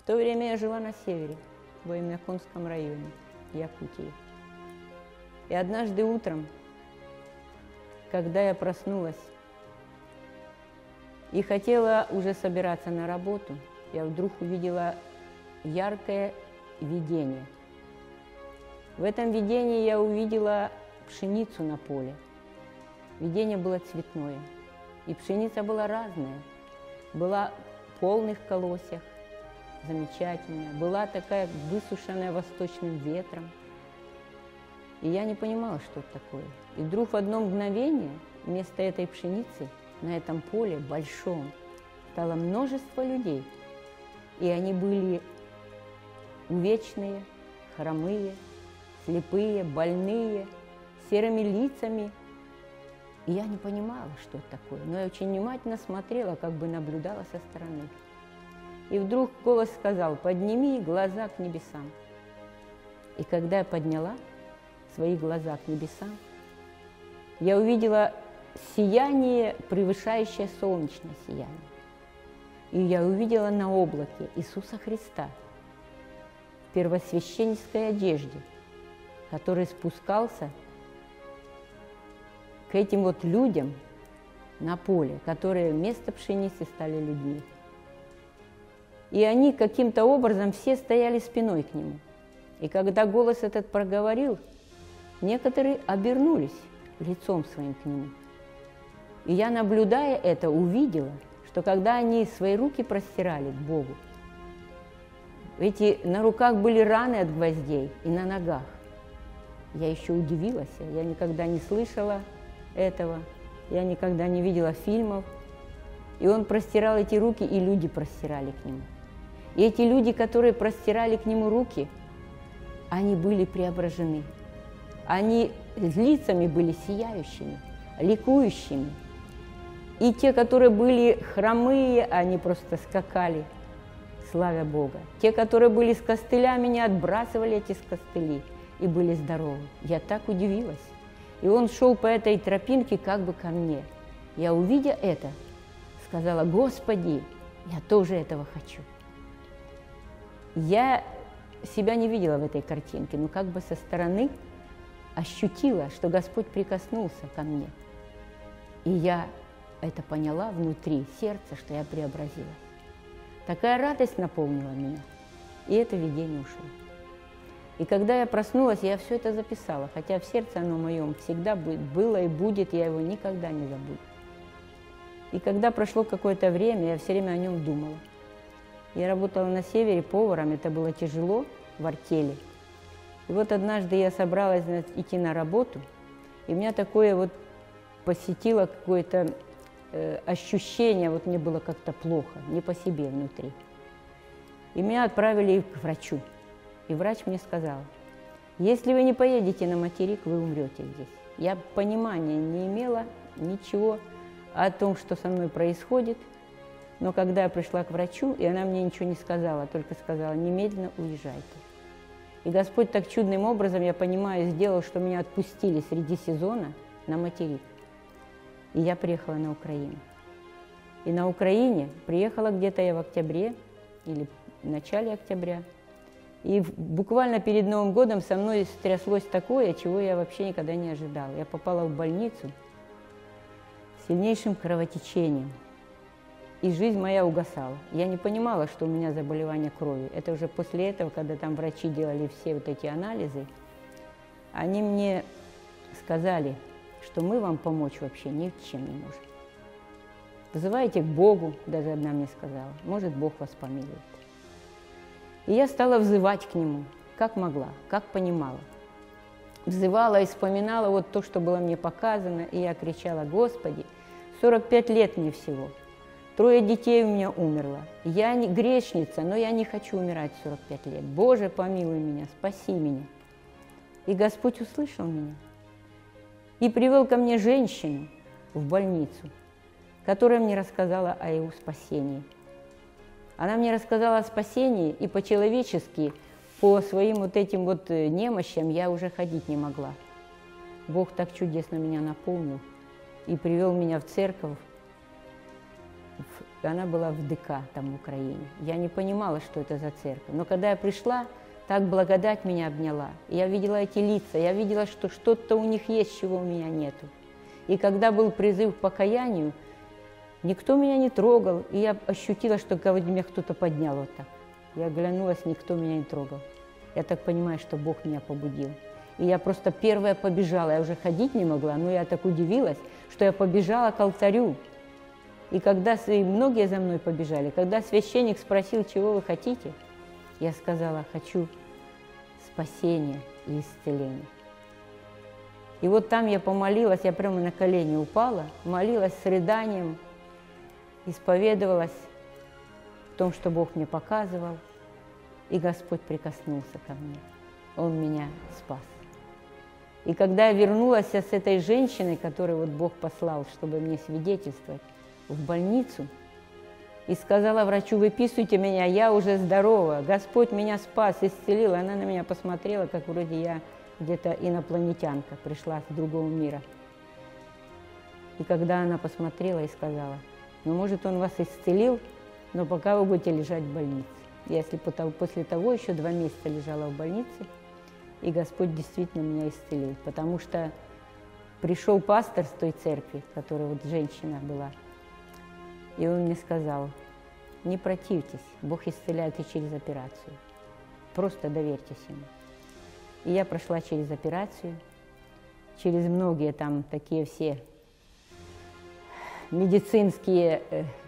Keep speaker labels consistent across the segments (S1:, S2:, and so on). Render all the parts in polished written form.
S1: то время я жила на севере, в Оymyakонском районе, Якутии. И однажды утром, когда я проснулась и хотела уже собираться на работу, я вдруг увидела яркое видение. В этом видении я увидела пшеницу на поле. Видение было цветное, и пшеница была разная. Была в полных колосьях, замечательная, была такая высушенная восточным ветром. И я не понимала, что это такое. И вдруг в одно мгновение вместо этой пшеницы на этом поле большом стало множество людей. И они были увечные, хромые, слепые, больные, с серыми лицами. И я не понимала, что это такое, но я очень внимательно смотрела, как бы наблюдала со стороны. И вдруг голос сказал: «Подними глаза к небесам». И когда я подняла свои глаза к небесам, я увидела сияние, превышающее солнечное сияние. И я увидела на облаке Иисуса Христа в первосвященнической одежде, который спускался к этим вот людям на поле, которые вместо пшеницы стали людьми. И они каким-то образом все стояли спиной к нему. И когда голос этот проговорил, некоторые обернулись лицом своим к нему. И я, наблюдая это, увидела, что когда они свои руки простирали к Богу, на руках были раны от гвоздей и на ногах. Я еще удивилась, я никогда не слышала этого, я никогда не видела фильмов. И он простирал эти руки, и люди простирали к нему. И эти люди, которые простирали к нему руки, они были преображены. Они лицами были сияющими, ликующими. И те, которые были хромые, они просто скакали, славя Бога. Те, которые были с костылями, не отбрасывали эти костыли и были здоровы. Я так удивилась. И он шел по этой тропинке как бы ко мне. Я, увидя это, сказала: «Господи, я тоже этого хочу». Я себя не видела в этой картинке, но как бы со стороны ощутила, что Господь прикоснулся ко мне. И я это поняла внутри сердца, что я преобразилась. Такая радость наполнила меня, и это видение ушло. И когда я проснулась, я все это записала, хотя в сердце оно моем всегда было и будет, я его никогда не забуду. И когда прошло какое-то время, я все время о нем думала. Я работала на севере поваром, это было тяжело в артели. И вот однажды я собралась идти на работу, и меня такое вот посетило какое-то ощущение, вот мне было как-то плохо, не по себе внутри. И меня отправили к врачу. И врач мне сказал: «Если вы не поедете на материк, вы умрете здесь». Я понимания не имела ничего о том, что со мной происходит. Но когда я пришла к врачу, и она мне ничего не сказала, только сказала: «Немедленно уезжайте». И Господь так чудным образом, я понимаю, сделал, что меня отпустили среди сезона на материк. И я приехала на Украину. И на Украине приехала где-то я в октябре или в начале октября. И буквально перед Новым годом со мной стряслось такое, чего я вообще никогда не ожидала. Я попала в больницу с сильнейшим кровотечением. И жизнь моя угасала. Я не понимала, что у меня заболевание крови. Это уже после этого, когда там врачи делали все вот эти анализы, они мне сказали, что мы вам помочь вообще ни в чем не можем. Вызывайте к Богу, даже одна мне сказала, может, Бог вас помилует. И я стала взывать к Нему, как могла, как понимала. Взывала и вспоминала вот то, что было мне показано, и я кричала: «Господи, 45 лет мне всего, 3 детей у меня умерло, я не грешница, но я не хочу умирать в 45 лет. Боже, помилуй меня, спаси меня». И Господь услышал меня и привел ко мне женщину в больницу, которая мне рассказала о его спасении. Она мне рассказала о спасении, и по-человечески, по своим вот этим вот немощам я уже ходить не могла. Бог так чудесно меня наполнил и привел меня в церковь, она была в ДК, там в Украине. Я не понимала, что это за церковь. Но когда я пришла, так благодать меня обняла. Я видела эти лица, я видела, что что-то у них есть, чего у меня нету. И когда был призыв к покаянию, никто меня не трогал, и я ощутила, что меня кто-то поднял вот так. Я оглянулась, никто меня не трогал. Я так понимаю, что Бог меня побудил. И я просто первая побежала, я уже ходить не могла, но я так удивилась, что я побежала к алтарю. И когда и многие за мной побежали, когда священник спросил, чего вы хотите, я сказала, хочу спасения и исцеления. И вот там я помолилась, я прямо на колени упала, молилась с рыданием, исповедовалась в том, что Бог мне показывал, и Господь прикоснулся ко мне. Он меня спас. И когда я вернулась с этой женщиной, которую вот Бог послал, чтобы мне свидетельствовать, в больницу, и сказала врачу, выписывайте меня, я уже здорова, Господь меня спас, исцелил. Она на меня посмотрела, как вроде я где-то инопланетянка, пришла с другого мира. И когда она посмотрела и сказала, ну, может, Он вас исцелил, но пока вы будете лежать в больнице. Если после того еще 2 месяца лежала в больнице, и Господь действительно меня исцелил, потому что пришел пастор с той церкви, которая вот женщина была, и он мне сказал, не противьтесь, Бог исцеляет и через операцию, просто доверьтесь Ему. И я прошла через операцию, через многие там такие все медицинские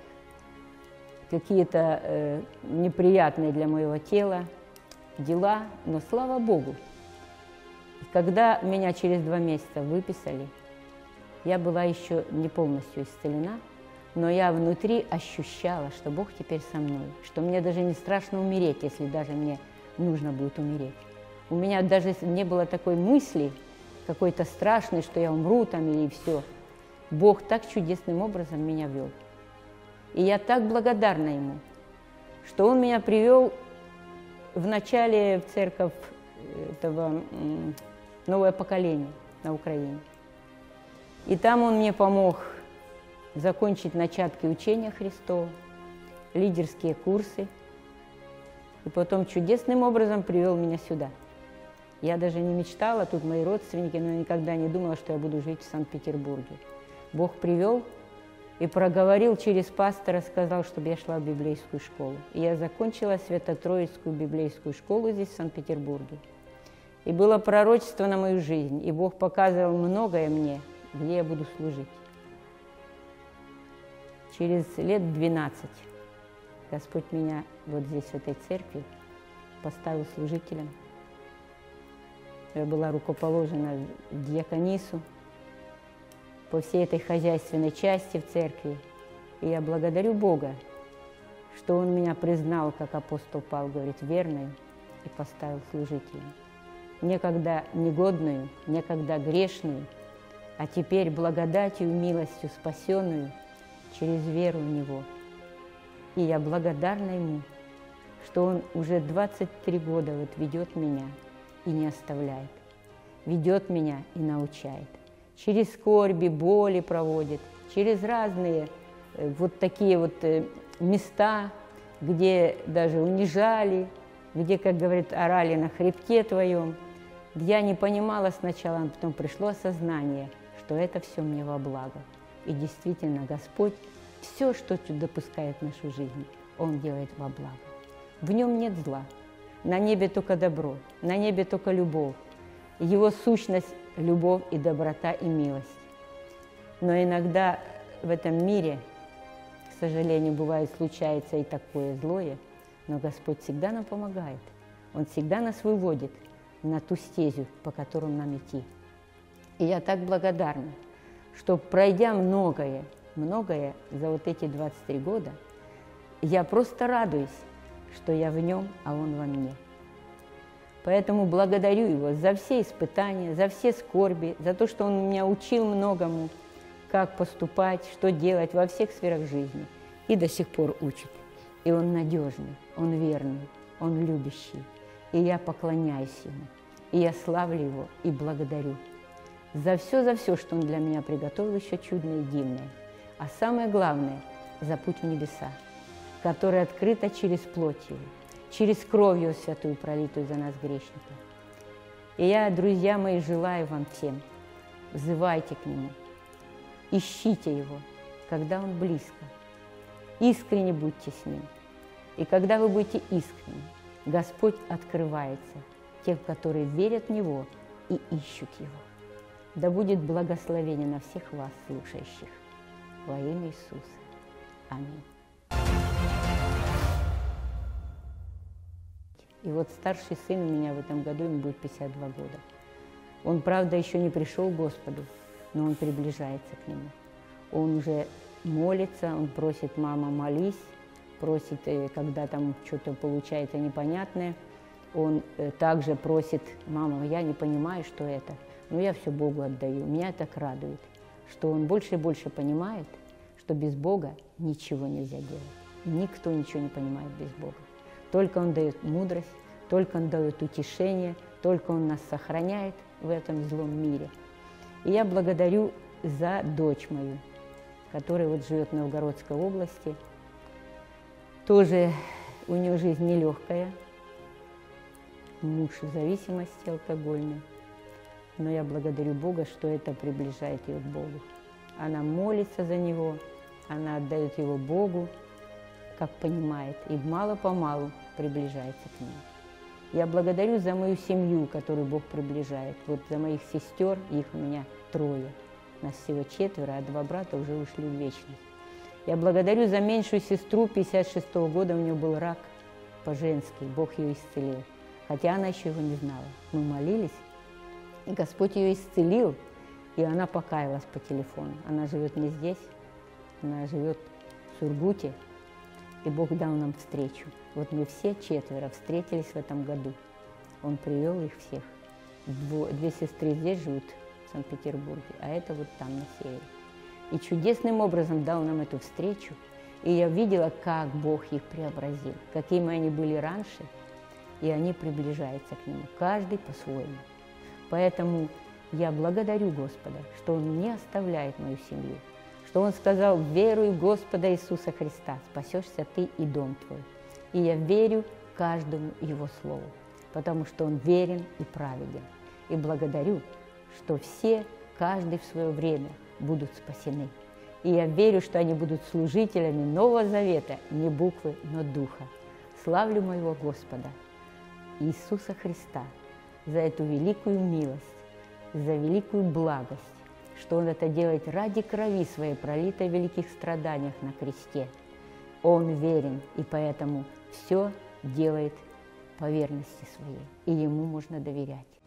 S1: какие-то неприятные для моего тела дела, но слава Богу. Когда меня через 2 месяца выписали, я была еще не полностью исцелена, но я внутри ощущала, что Бог теперь со мной, что мне даже не страшно умереть, если даже мне нужно будет умереть. У меня даже не было такой мысли, какой-то страшной, что я умру там или все. Бог так чудесным образом меня вел. И я так благодарна Ему, что Он меня привел вначале в церковь этого новое поколение на Украине. И там Он мне помог закончить начатки учения Христова, лидерские курсы, и потом чудесным образом привел меня сюда. Я даже не мечтала, тут мои родственники, но я никогда не думала, что я буду жить в Санкт-Петербурге. Бог привел и проговорил через пастора, сказал, чтобы я шла в библейскую школу. И я закончила Свято-Троицкую библейскую школу здесь, в Санкт-Петербурге. И было пророчество на мою жизнь, и Бог показывал многое мне, где я буду служить. Через лет 12 Господь меня вот здесь, в этой церкви, поставил служителем. Я была рукоположена в диаконису по всей этой хозяйственной части в церкви. И я благодарю Бога, что Он меня признал, как апостол Павел говорит, верной, и поставил служителем. Некогда негодную, некогда грешную, а теперь благодатью и милостью спасенную через веру в Него. И я благодарна Ему, что Он уже 23 года вот ведет меня и не оставляет, ведет меня и научает. Через скорби, боли проводит, через разные вот такие вот места, где даже унижали, где, как говорит, орали на хребте твоем. Я не понимала сначала, но потом пришло осознание, что это все мне во благо. И действительно, Господь все, что допускает в нашу жизнь, Он делает во благо. В Нем нет зла, на небе только добро, на небе только любовь. Его сущность – любовь и доброта и милость. Но иногда в этом мире, к сожалению, бывает, случается и такое злое, но Господь всегда нам помогает. Он всегда нас выводит на ту стезю, по которой нам идти. И я так благодарна, что, пройдя многое за вот эти 23 года, я просто радуюсь, что я в Нем, а Он во мне. Поэтому благодарю Его за все испытания, за все скорби, за то, что Он меня учил многому, как поступать, что делать во всех сферах жизни. И до сих пор учит. И Он надежный, Он верный, Он любящий. И я поклоняюсь Ему, и я славлю Его и благодарю за все, что Он для меня приготовил еще чудное и дивное. А самое главное, за путь в небеса, которая открыта через плоть Его, через кровь Его святую, пролитую за нас, грешников. И я, друзья мои, желаю вам всем, взывайте к Нему, ищите Его, когда Он близко, искренне будьте с Ним. И когда вы будете искренни, Господь открывается тем, которые верят в Него и ищут Его. Да будет благословение на всех вас, слушающих. Во имя Иисуса. Аминь. И вот старший сын у меня в этом году, ему будет 52 года. Он, правда, еще не пришел к Господу, но он приближается к Нему. Он уже молится, он просит: мама, молись, просит, когда там что-то получается непонятное. Он также просит: мама, я не понимаю, что это, но я все Богу отдаю. Меня так радует, что он больше и больше понимает, что без Бога ничего нельзя делать. Никто ничего не понимает без Бога. Только Он дает мудрость, только Он дает утешение, только Он нас сохраняет в этом злом мире. И я благодарю за дочь мою, которая вот живет в Новгородской области. Тоже у нее жизнь нелегкая, муж в зависимости алкогольной. Но я благодарю Бога, что это приближает ее к Богу. Она молится за него, она отдает его Богу, как понимает, и мало-помалу приближается к нему. Я благодарю за мою семью, которую Бог приближает. Вот за моих сестер, их у меня 3. Нас всего 4, а 2 брата уже ушли в вечность. Я благодарю за меньшую сестру, 56-го года у нее был рак по-женски, Бог ее исцелил. Хотя она еще его не знала. Мы молились, и Господь ее исцелил, и она покаялась по телефону. Она живет не здесь, она живет в Сургуте, и Бог дал нам встречу. Вот мы все 4 встретились в этом году. Он привел их всех. 2 сестры здесь живут, в Санкт-Петербурге, а это вот там, на севере. И чудесным образом дал нам эту встречу. И я видела, как Бог их преобразил, какими они были раньше, и они приближаются к Нему, каждый по-своему. Поэтому я благодарю Господа, что Он не оставляет мою семью, что Он сказал: веруй в Господа Иисуса Христа, спасешься ты и дом твой. И я верю каждому Его слову, потому что Он верен и праведен. И благодарю, что все, каждый в свое время, будут спасены. И я верю, что они будут служителями Нового Завета, не буквы, но Духа. Славлю моего Господа, Иисуса Христа, за эту великую милость, за великую благость, что Он это делает ради крови Своей, пролитой в великих страданиях на кресте. Он верен, и поэтому все делает по верности Своей, и Ему можно доверять.